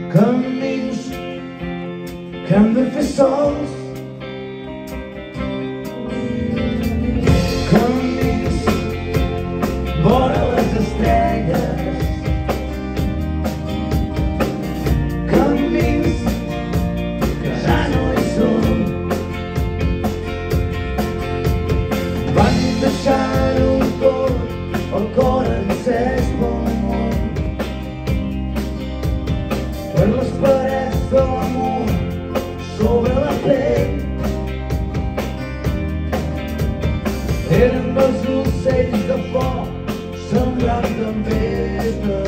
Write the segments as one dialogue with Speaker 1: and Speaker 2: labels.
Speaker 1: camins que hem de fer sols, camins vora les estrelles, camins que ja no hi són, van deixar-ho tot, el cor encès pel món, per les parets de l'amor sobre la pell. Eren dos ocells de foc sembrant tempesta,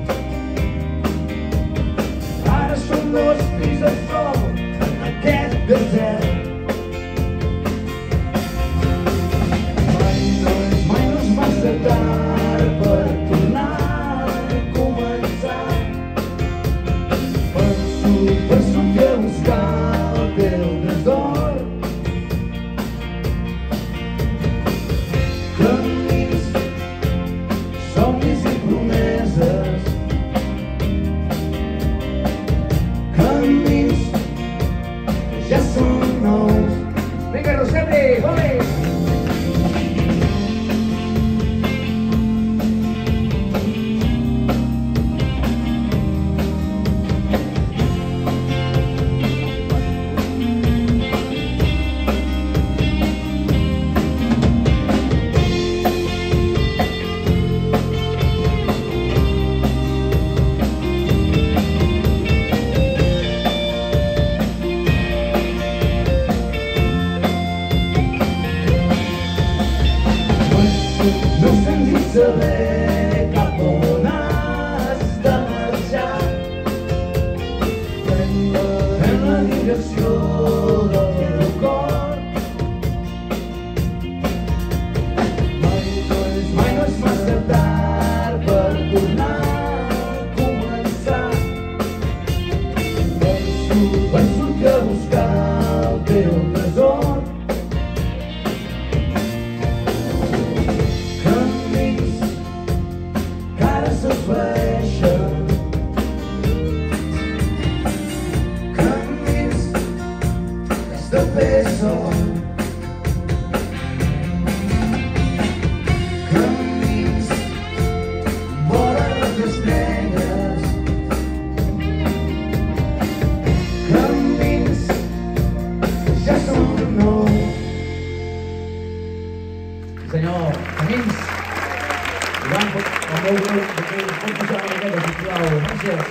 Speaker 1: ara són dos fills del sol en aquest desert. Mai no és massa tard per tornar a començar, per sortir a buscar el teu tresor. Camins, somnis i promeses, camins que ja són nous. Vinga, Rosetti, ole! No és senzill saber cap on has de marxar, pren la direcció del teu cor. Mai no és massa tard per tornar a començar, per sortir a buscar el teu tresor. De peso, camins vora les estrelles, camins que ja són nous. Senyor, camins. Ivan, pot posar una miqueta, sisplau. Gràcies.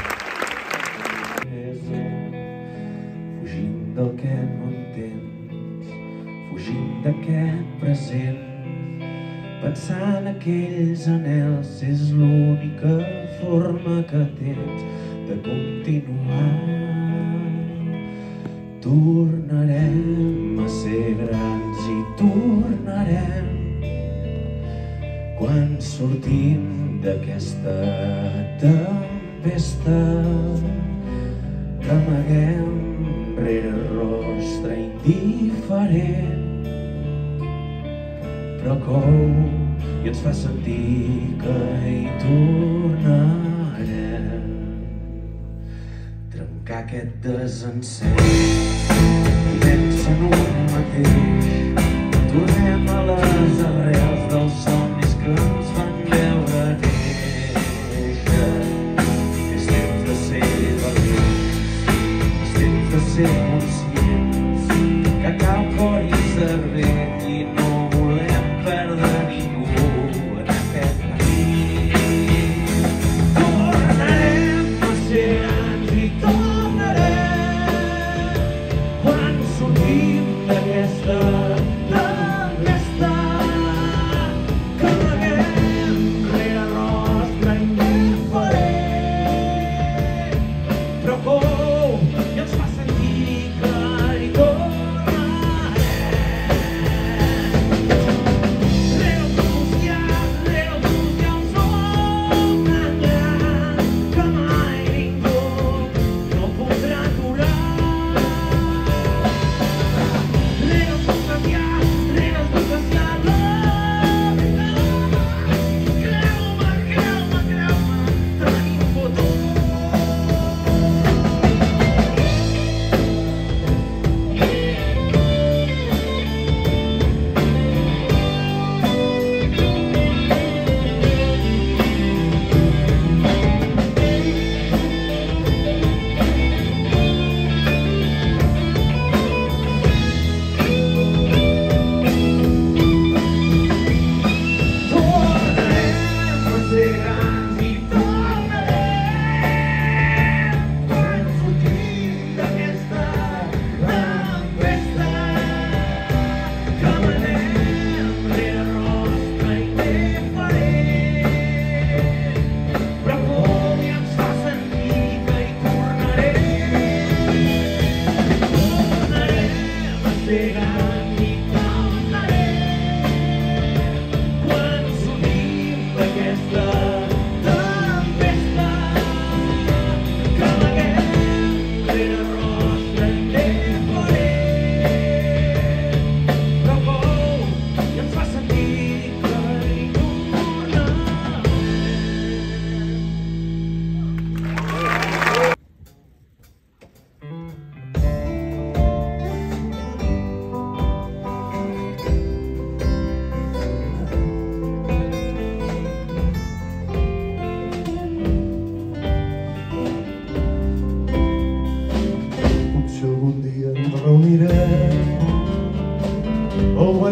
Speaker 1: Del que no entens, fugint d'aquest present, pensant aquells anhels, és l'única forma que tens de continuar. Tornarem a ser grans i tornarem quan sortim d'aquesta tempesta que amaguem rere rostre indiferent, però cou i ens fa sentir que hi tornarem. Trencar aquest desencens, comença en un mateix, tornem a les arrels dels somnis que ens van veure néixer. És temps de ser valents, és temps de ser conscients, que cal cor i cervell i no volem perdre ningú en aquest camí. Tornarem a ser grans i tornarem quan sortim d'aquesta tempesta que amaguem rere rostre indiferent, però cou i ens fa sentir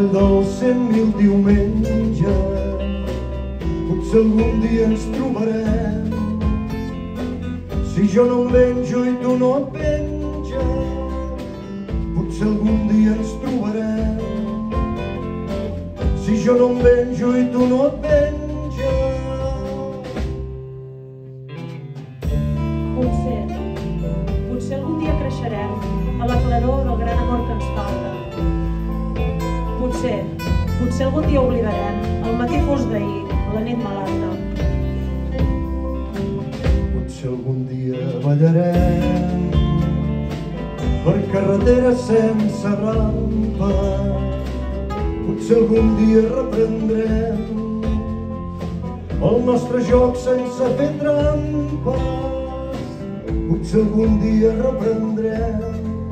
Speaker 2: dels 100.000 diumenges potser algun dia ens trobarem. Si jo no em venjo i tu no et venges, potser algun dia ens trobarem. Si jo no em venjo i tu no et venges.
Speaker 3: Potser algun dia creixerem a la claror del gran amor que ens falta. Potser algun dia oblidarem el matí fos d'ahir, la nit malalta.
Speaker 2: Potser algun dia ballarem per carreteres sense rampa. Potser algun dia reprendrem el nostre joc sense fer trampes. Potser algun dia reprendrem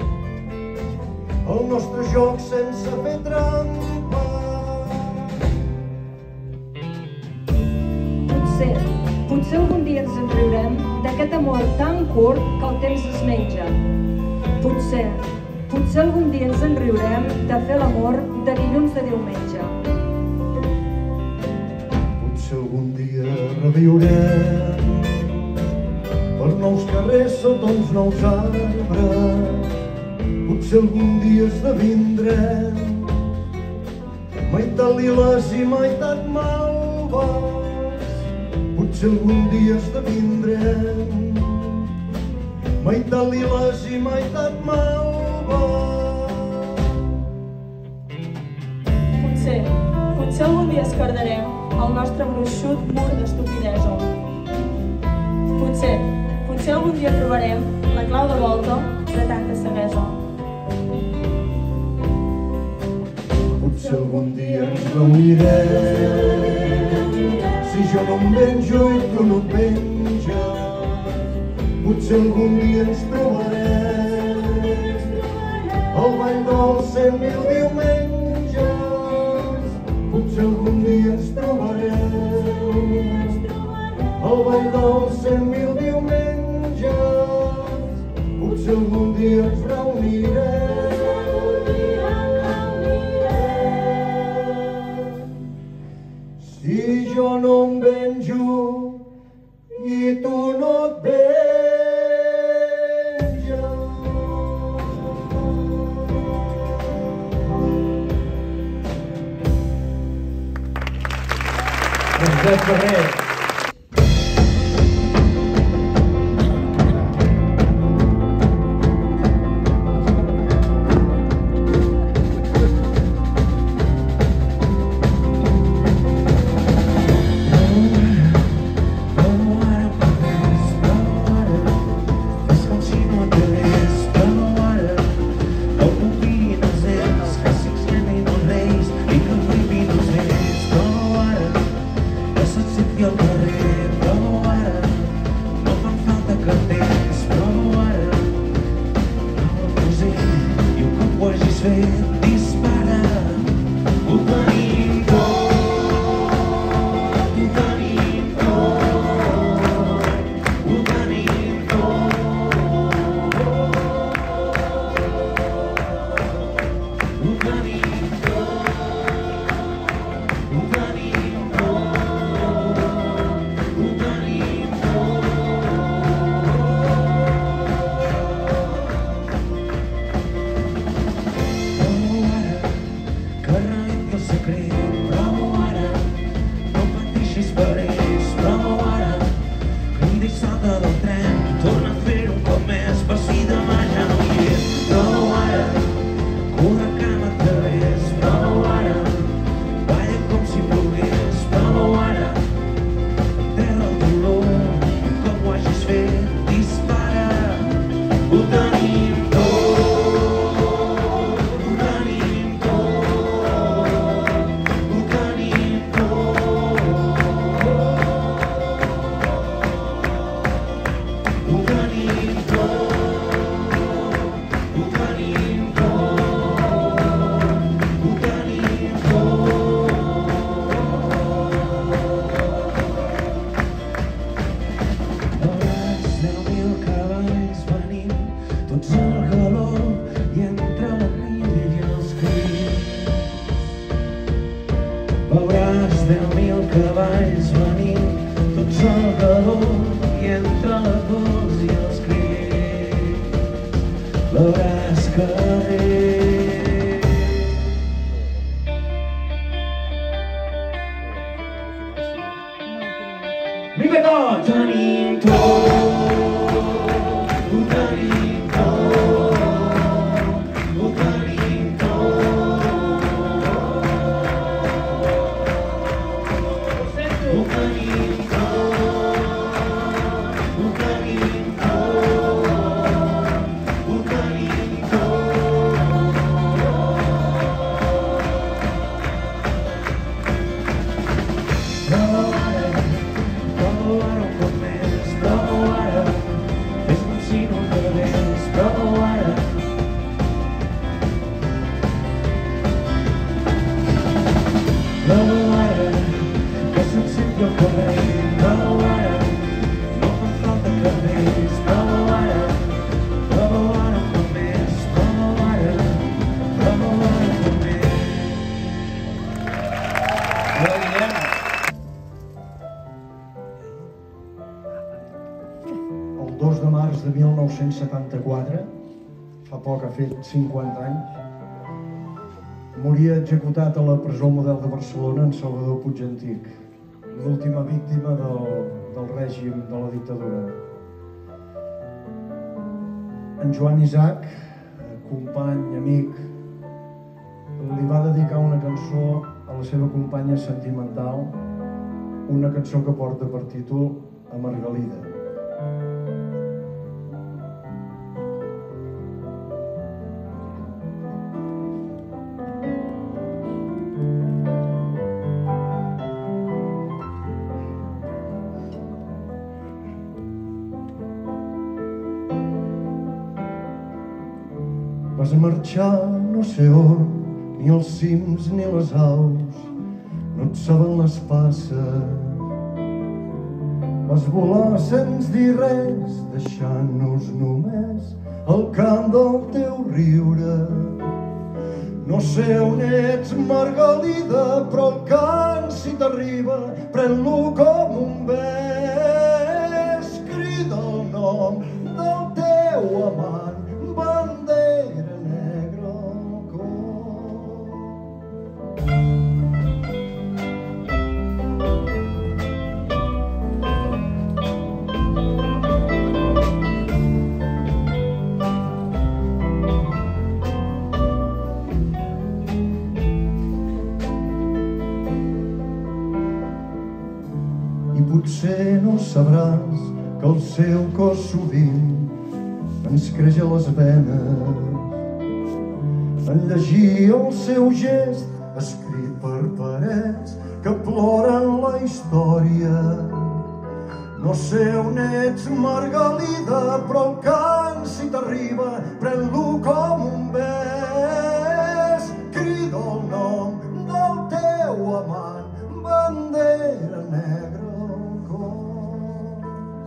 Speaker 2: el nostre joc sense fer trampes.
Speaker 3: Potser algun dia ens en riurem d'aquest amor tan curt que el temps es menja. Potser algun dia ens en riurem de fer l'amor de dilluns de diumenge.
Speaker 2: Potser algun dia reviurem per nous carrers sota uns nous arbres. Potser algun dia esdevindrem meitat liles i meitat malves. Potser algun dia esdevindrem meitat liles i meitat malves.
Speaker 3: Potser algun dia escardarem el nostre gruixut mur d'estupidesa. Potser algun dia trobarem la clau de volta de tanta ceguesa.
Speaker 2: Potser algun dia ens reunirem si jo no em venjo i tu no et venges. Potser algun dia ens trobarem al ball dels 100.000 diumenges. Potser algun dia ens trobarem al ball dels 100.000 diumenges. Potser algun dia ens reunirem si jo no em venjo i tu no et venges.
Speaker 1: Josep Ferrer.
Speaker 2: 2 de març de 1974, fa poc ha fet 50 anys, moria executat a la presó Model de Barcelona en Salvador Puig Antic, l'última víctima del règim de la dictadura. En Joan Isaac, company, amic, li va dedicar una cançó a la seva companya sentimental, una cançó que porta per títol A Margalida. Vas marxar no sé on, ni els cims ni les aus, no et saben les passes. Vas volar sense dir res, deixant-nos només al camp del teu riure. No sé on ets, Margalida, però el cant si t'arriba, pren-lo com un bes. Crida el nom del teu amant, bandera negra al cor. I potser no sabràs que el seu cos sovint ens creix a les venes. En llegir el seu gest escrit per parets que ploren la història. No sé on ets, Margalida, però el cant si t'arriba, pren-lo com un bes. Crida el nom del teu amant, bandera negra al cor.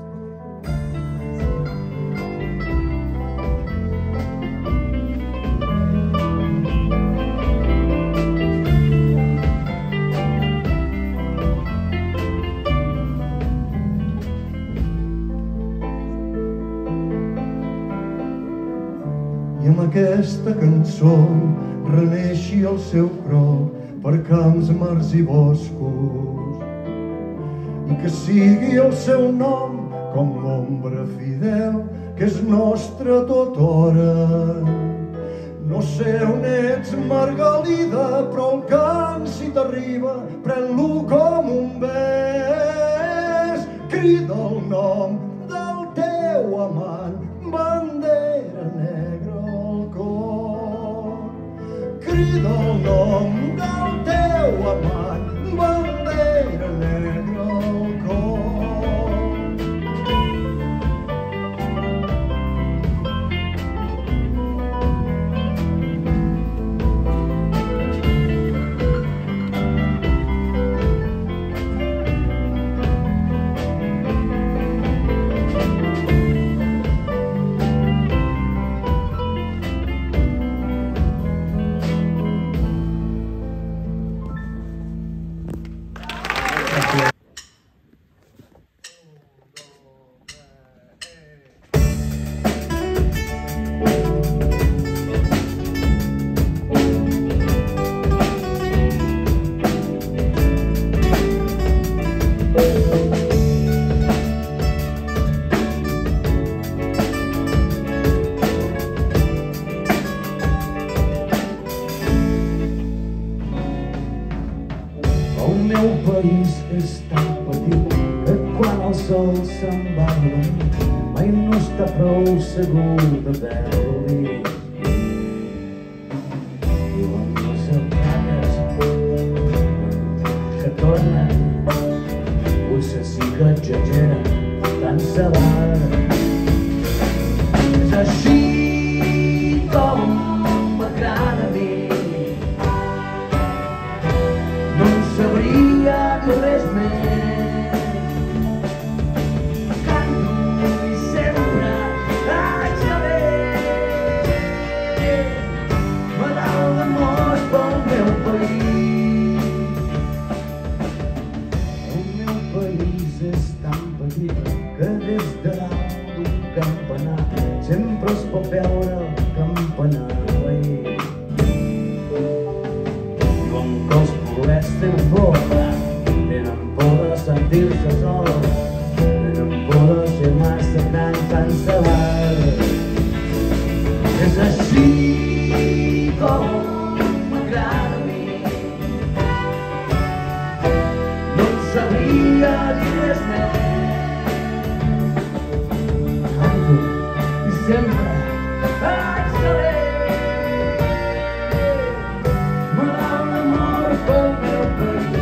Speaker 2: I amb aquesta cançó reneixi el seu croc per camps, mars i boscos, i que sigui el seu nom com l'ombra fidel que és nostra tota hora. No sé on ets, Margalida, però el cant si t'arriba, pren-lo com un bes. Crida el nom del teu amant, bandera negra al cor. Crida el nom del teu amant, bandera negra al cor.
Speaker 1: El meu país és tan petit que quan el sol se'n va mai no està prou segur de veure-li. Diuen les sardanes que tornen, potser sí que exageren, tant se val. És així com m'agrada a mi. Sabria que res més. Canto i sempre haig d'haver medal d'amor pel meu país. El meu país és tan petit que des de dalt però es pot veure el campanar veí. Diuen que els poets tenen por de sentir-se sols, tenen por de ser massa grans sense bar. És així com m'agrada a mi, no en sabria dir res més. Canto i sempre excelé, malalt d'amor pel meu país.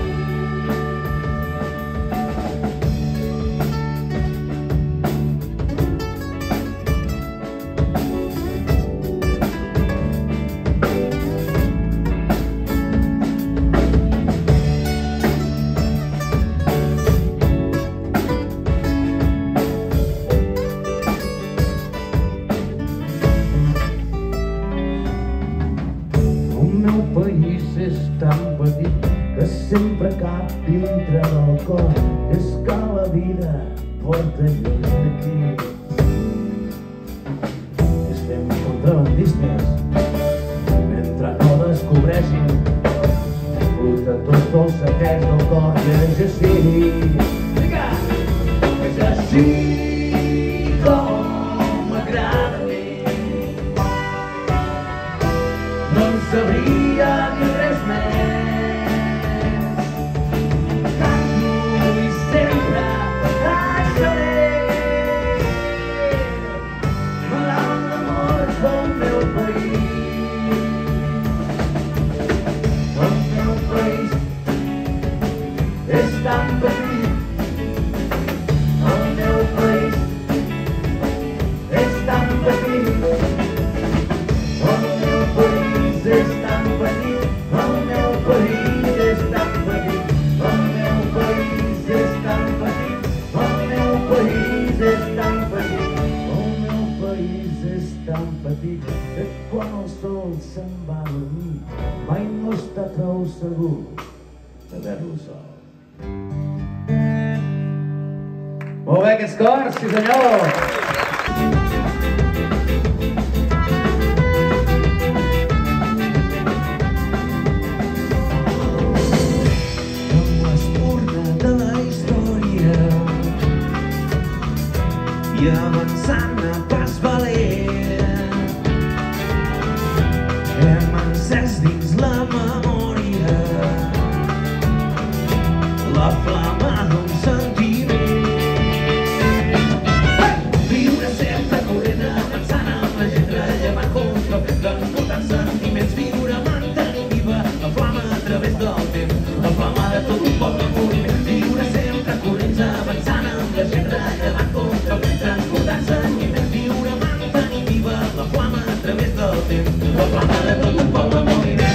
Speaker 1: Sempre cap dintre del cor, és que la vida porta lluny d'aquí. Estem contrabandistes, mentre no descobreixin protectors del saqueig del cor, i és així. És així com m'agrada a mi, no en sabria dir res més. Mai no està prou segur d'haver-lo sol. Molt bé, aquests cors, sí senyor! Amb l'espurna de la història i avançant a pas valent, hem encès dins la memòria la flama d'un sentiment. Viure sempre corrent, avançant amb la gent, rellevant contra transmutant sentiments. Viure mantenint viva la flama a través del temps, la flama de tot un poble en moviment. Viure sempre corrents, avançant amb la gent, rellevant contra transmutant sentiments. Viure mantenint viva la flama a través del temps, la flama de tot un poble en moviment.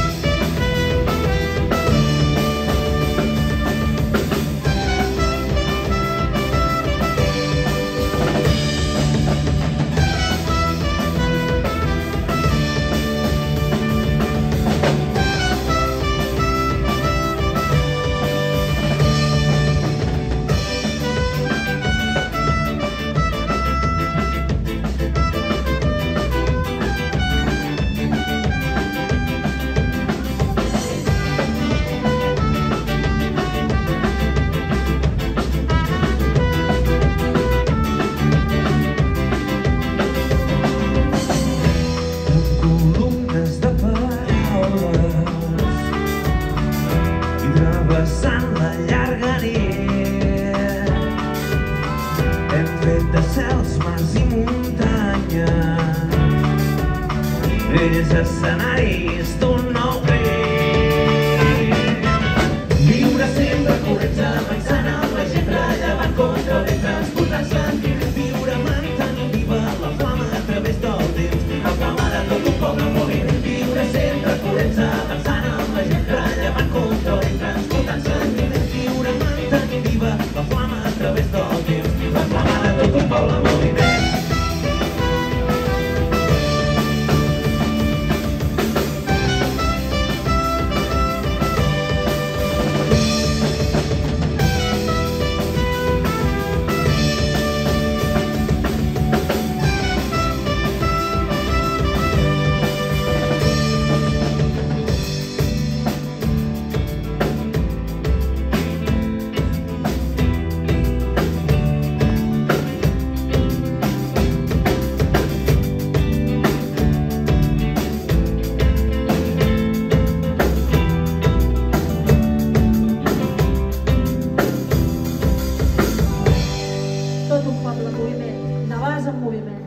Speaker 1: És escenaris d'un nou vent. Viure sempre corrents, avançant amb la gent, rellevant contra el vent, transportant sentiments. Viure mantenint viva la flama a través del temps, la flama de tot un poble en moviment. Viure sempre corrents, avançant amb la gent, rellevant contra el vent, transportant sentiments. Viure mantenint viva la flama a través del temps, la flama de tot un poble en moviment.
Speaker 3: poble en moviment, Navàs en moviment.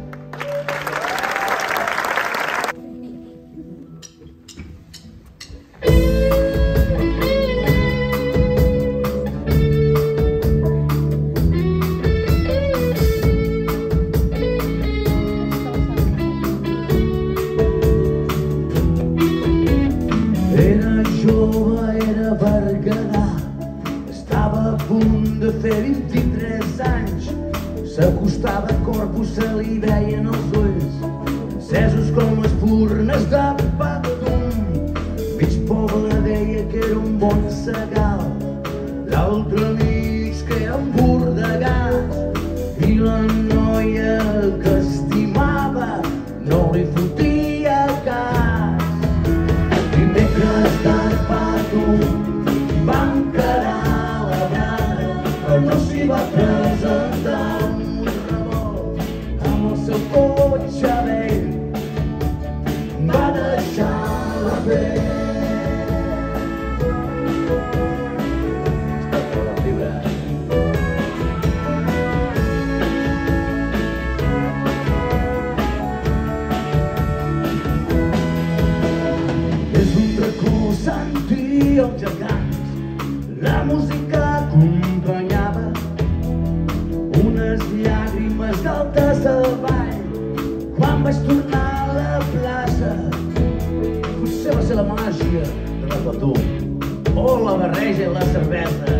Speaker 1: Era jove, era berguedà, estava a punt de fer 23 anys. S'acostava a Corpus, se li veien els ulls, encesos com espurnes de patum. Mig poble deia que era un bon segal, l'altre mig que era un bur de gas. I la noia que estimava no li fotia cas. Dimecres d'Arpatum van quedar a la brada, però no s'hi va presentar un rebot. Amb el seu cotxe vell va deixar la pell. Està per la fibra. És un racó, sentia els gegants, la música acompanyava unes llàgrimes d'altes al ball. Quan vaig tornar a la plaça, potser va ser la màgia de la Patum o la barreja i la cervesa,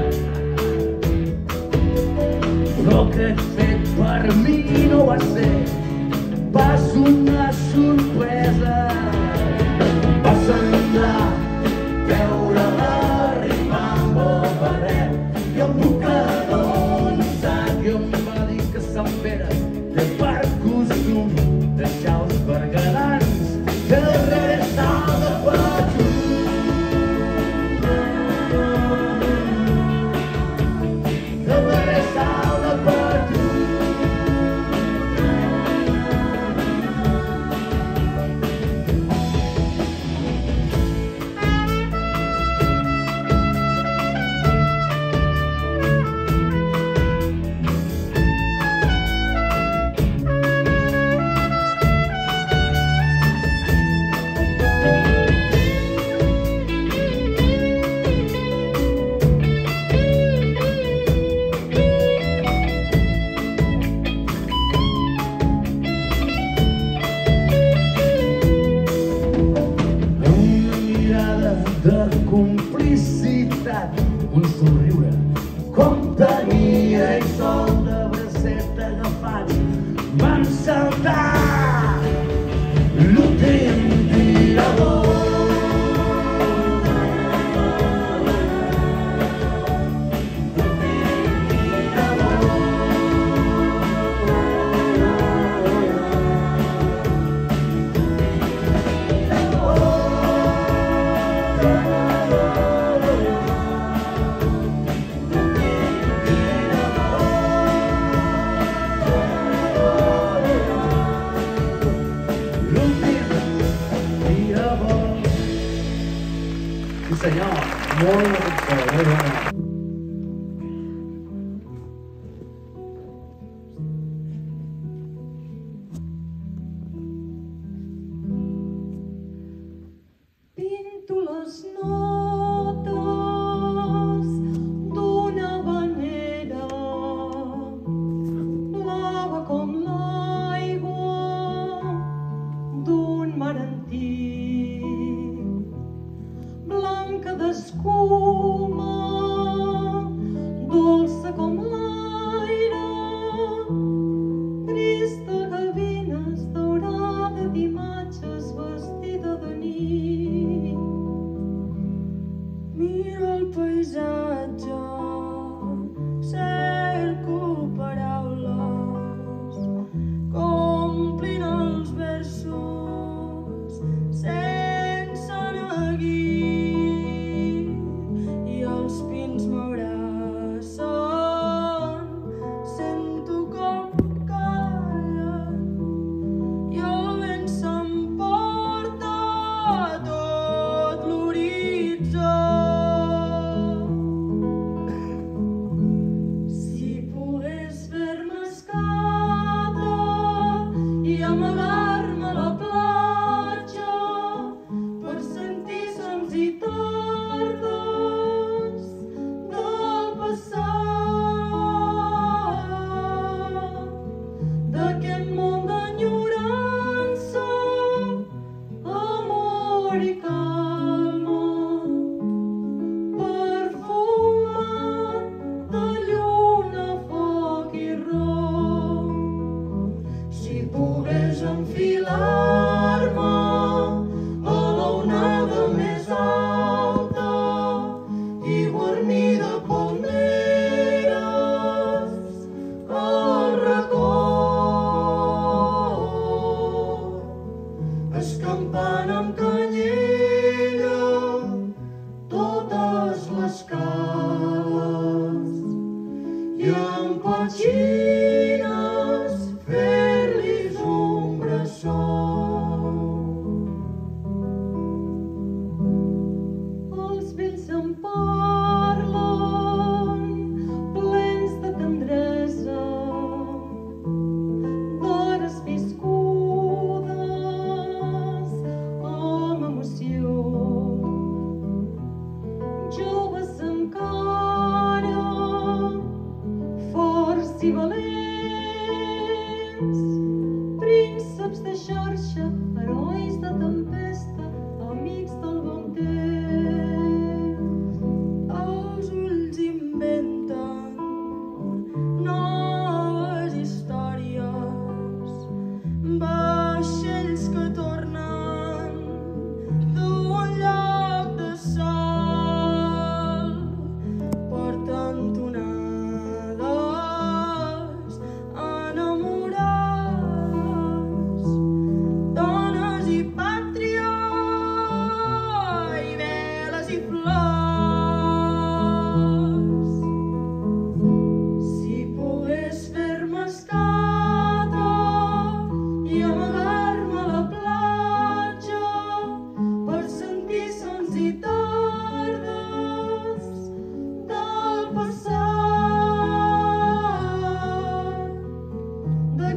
Speaker 1: però aquest fet per mi no va ser pas una sorpresa. Vas anar a veure-la arribar amb el barret i el mocador en sac, i em va dir que Sant Pere té per costum deixar els berguedans darrere sal de Patum. Darrere sal de Patum. De complicitat, un somriure com tenia i sol de bracet agafats van saltar l'últim tirador. Sí senyor, molt bona.
Speaker 3: Pinto les notes d'una vanera, blava com l'aigua d'un mar antic, blanca d'escuma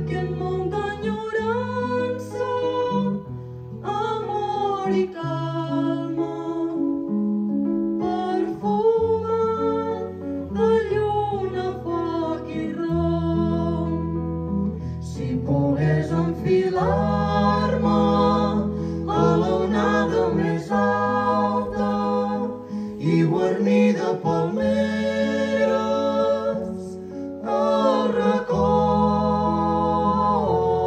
Speaker 4: que en molta enyorança, amor i calma, perfumat de lluna, foc i rom. Si pogués enfilar-me a l'onada més alta i guarnir de palmeres el racó.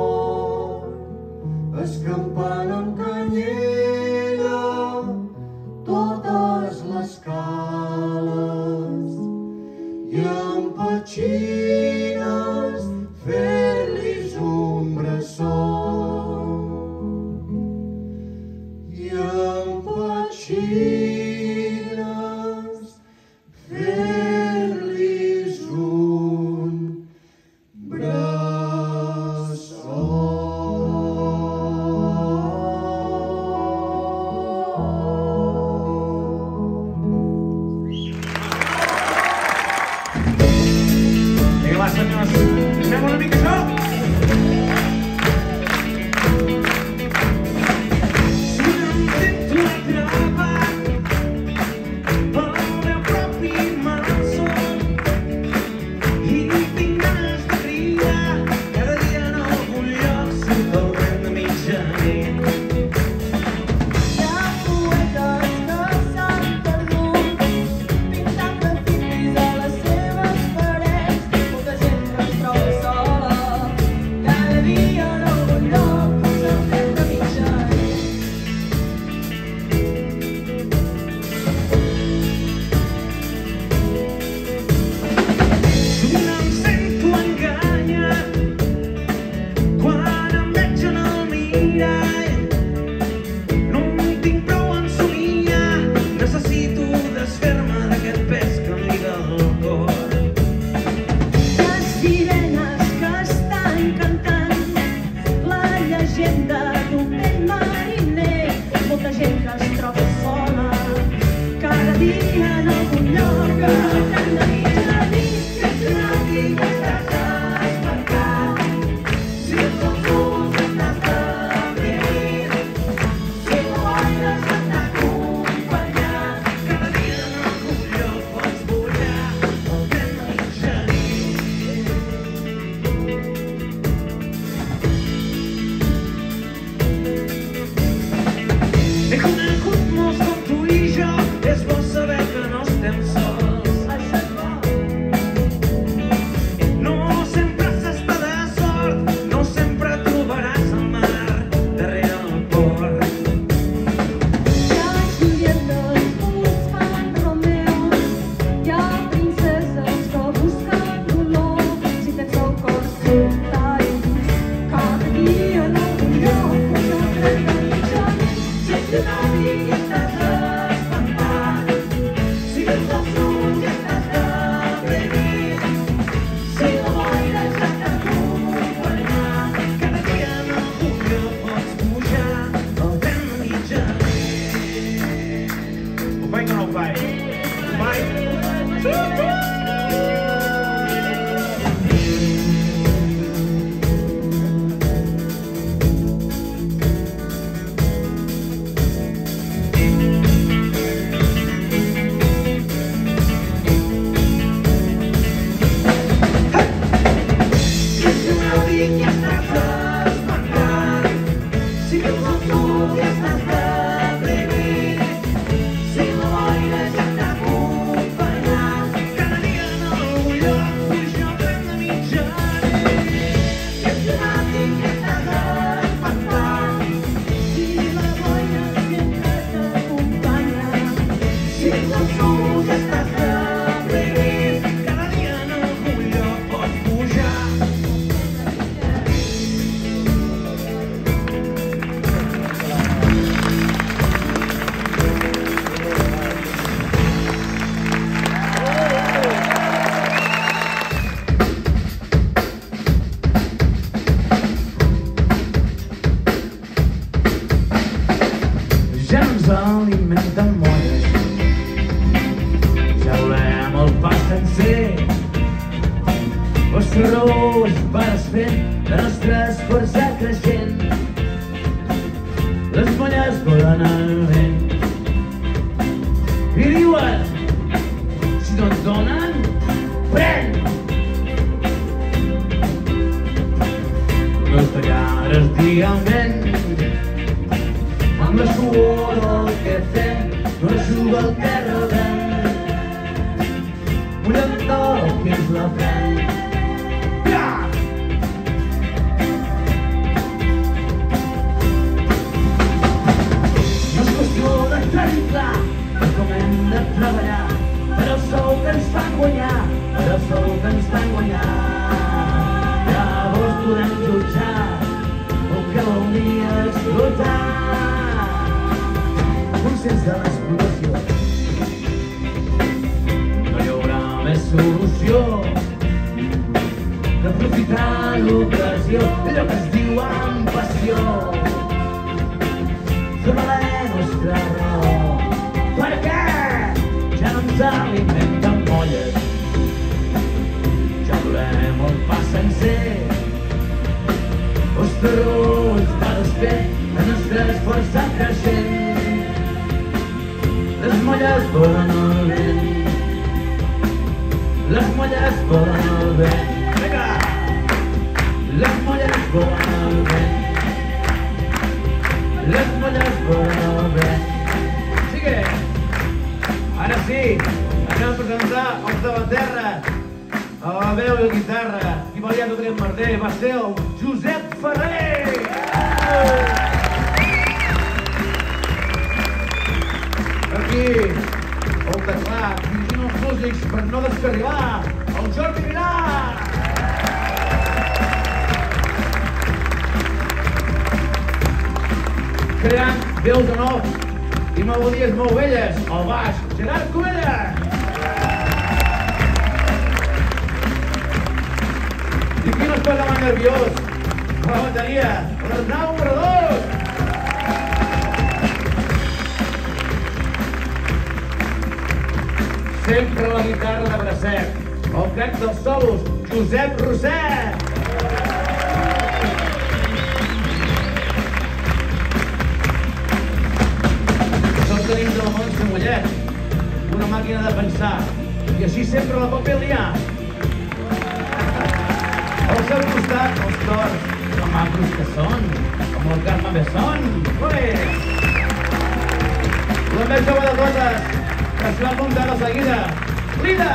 Speaker 1: nostra força creixent. Les molles volen al vent i diuen: si no et donen, pren! Les tallades diament amb la suor del que fem, no juga el terra vent, mullant tot qui ens la pren. No és qüestió de tenir clar com hem de treballar per al sou que ens fan guanyar, per al sou que ens fan guanyar. Llavors podem jutjar el que vol dir explotar. Conscients de l'explotació, no hi haurà més solució que aprofitar l'ocasió, allò que es diu amb passió, fer la nostra raó. Perquè ja no ens alimenten molles, ja volem el pa sencer. Els terrors va desfent, la nostra força creixent. Les molles volen al vent, les molles volen al vent. Vinga! Les molles volen al vent, les molles volen al vent. Sigue! Ara sí, anem a presentar els de la terra, a la veu i la guitarra. Qui valia tot aquest merder va ser el Josep Ferrer! Aquí, el teclat, dirigint els músics per no descarrilar, el Jordi Milà! Creant veus en off i melodies molt belles, al baix, Gerard Covella! I qui no es posa mai nerviós? A la bateria, l'Arnau Obrador! Sempre la guitarra de bracet, el crac dels solos, Josep Roset! Tenim de la Montse Mollet, una màquina de pensar, i així sempre la pot ben liar. Al seu costat, els cors, que macros que són, com el Carme Besson. Ué! La més jove de totes, que s'hi va apuntar de seguida, Lida!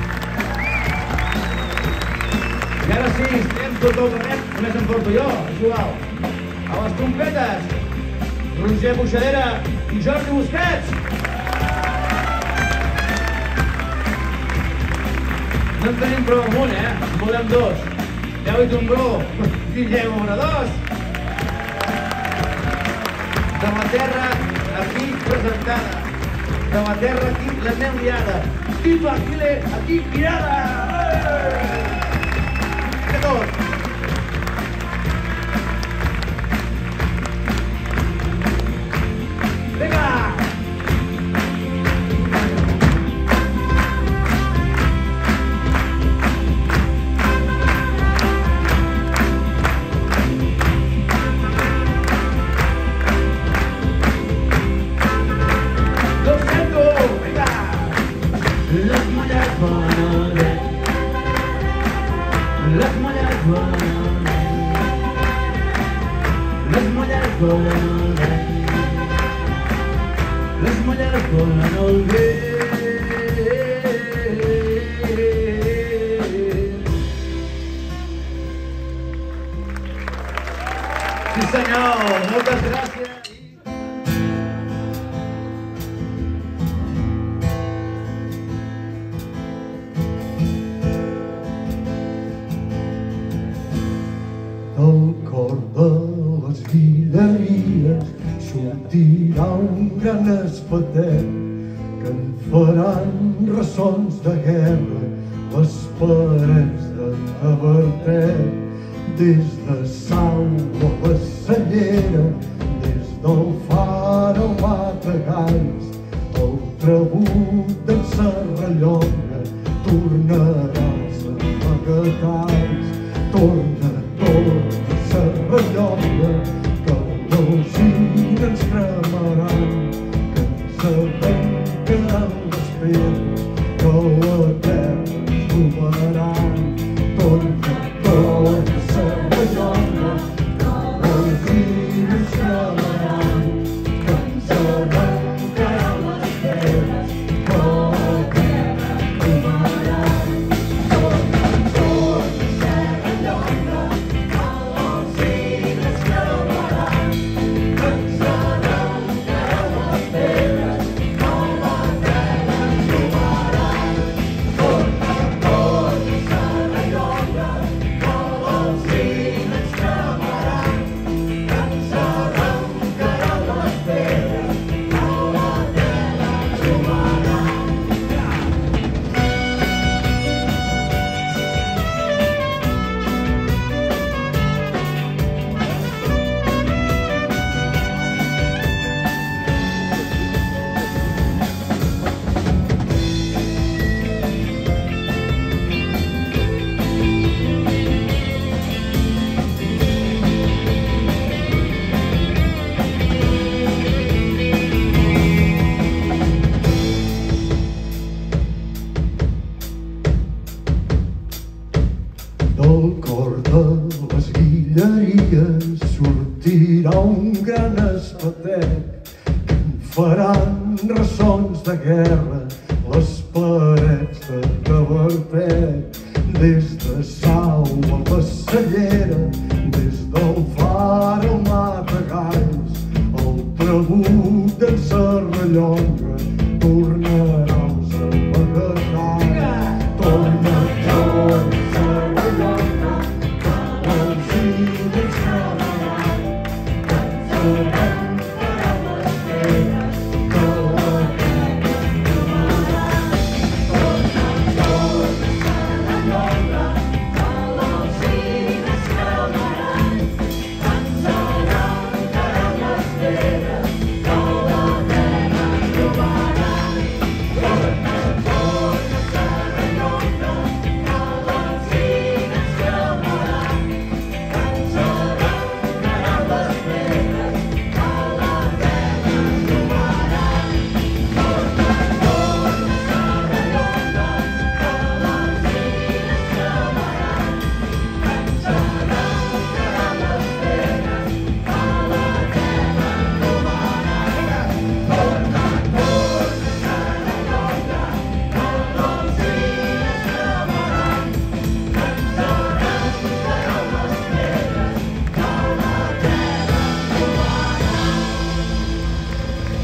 Speaker 1: I ara sí, estem tot el carnet, només em porto jo, és igual. A les trompetes, Roger Buixadera i Jordi Busquets. No en tenim prou amb un, en volem dos. Deu i Tombró, Guillem Obradors. De la terra aquí presentada, de la terra aquí la meva liada, Tito Aquile aquí mirada. Que tot! Les molles volen al vent. Sí senyor, moltes gràcies.
Speaker 2: Del cor de les guilleries sortirà un gran espetet que en faran ressons de guerra les parets de Tavertet. Des de Sau a la Cellera, des del Far al Matagalls, el trebut d'en Serrallonga tornarà als amagatals. Torna, torna, Serrallonga, que l'alzina ens cremaran, que ens arrencaran les pedres, que la terra ens robaran. Torna, torna, Serrallonga, que l'alzina ens cremaran, que ens arrencaran les pedres, que la terra ens robaran. Torna, torna, Serrallonga, que l'alzina ens cremaran, que ens arrencaran les pedres, que la terra ens robaran. Torna, torna, Serrallonga, que l'alzina ens cremaran, que ens arrencaran les pedres, que la terra ens robaran. Del cor de les Guilleries sortirà un gran espatec que en faran ressons de guerra les parets de Tavertet. Des de Sau a la Cellera, des del Far al Matagalls, el trebut d'en Serrallonga tornarà als amagatals. Torna, torna, Serrallonga, que l'alzina ens cremaran, que ens arrencaran les pedres, que la terra ens robaran. Torna, torna, Serrallonga, que l'alzina ens cremaran, que ens arrencaran les pedres, que la terra ens robaran. Torna, torna, Serrallonga, que l'alzina ens cremaran, que ens arrencaran les pedres, que la terra ens robaran. Torna, torna, Serrallonga, que l'alzina ens cremaran, que ens arrencaran les pedres, que la terra ens robaran. Torna, torna, Serrallonga, que l'alzina ens cremaran, que ens arrencaran les pedres, que la terra ens robaran.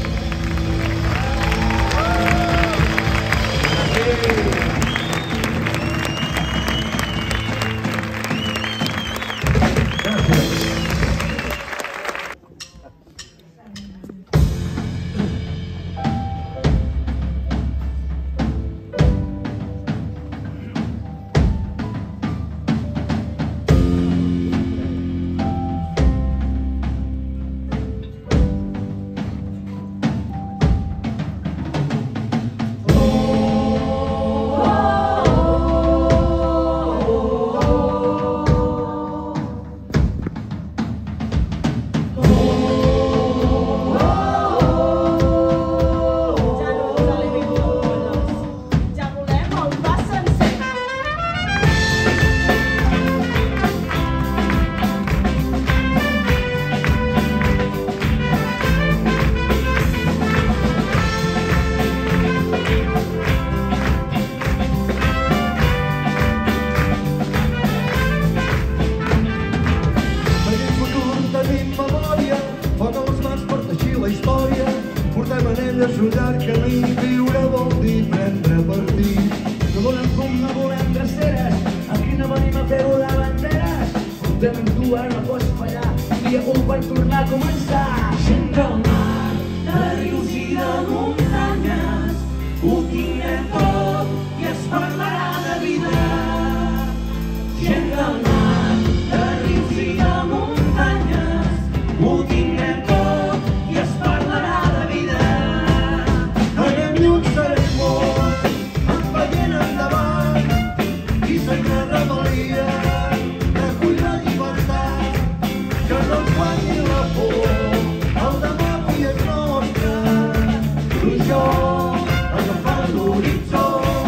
Speaker 4: Ja volem el pa sencer.
Speaker 2: Tenim futur, tenim memòria, foc a les mans per teixir la història. Portem en elles un llarg camí, viure vol dir prendre partit.
Speaker 1: No volem fum, no volem dreceres, aquí no venim a fer-ho de banderes. Portem amb tu, no pots fallar, un dia un per tornar a començar. Sempre al mar, de rius i de muntanyes, ho tindrem tot i es parlarà de vida. Gent del mar, de rius i de muntanyes, ho tindrem tot i es parlarà de vida.
Speaker 2: Anem lluny, serem molts, ens veient endavant, i sempre rebel·lia, recull la llibertat, que no ens guanyi la por, el demà avui és nostre, tu i jo agafant l'horitzó.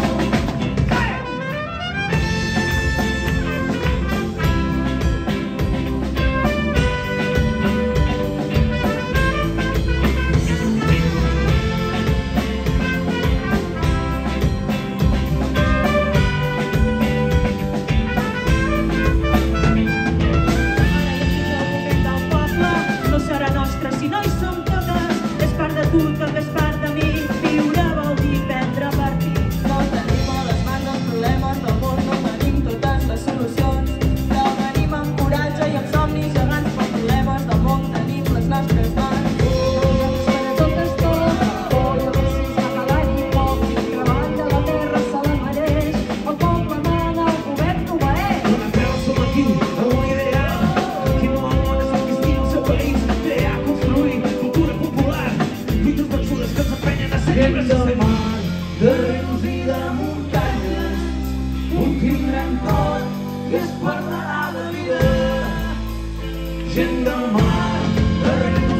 Speaker 4: Si no hi som totes, és part de tu, també és part de mi. Viure vol dir prendre partit.
Speaker 5: No tenim a les mans els problemes del món, no tenim totes les solucions, però venim amb coratge i amb somnis gegants. Pels problemes del món tenim les nostres mans.
Speaker 3: Per totes totes, coi, a ver si s'acaba i poc. Qui treballa la terra se la mereix. El poble mana, el govern obeeix.
Speaker 1: Una creu som aquí, amb un ideal, que no el món és el que estima el seu país. Crear, construir, cultura popular, lluites vençudes que ens empenyen a ser llibres de ser mar, de rius i de muntanyes, un tindrem tot i es parlarà de vida. Gent del mar, de rius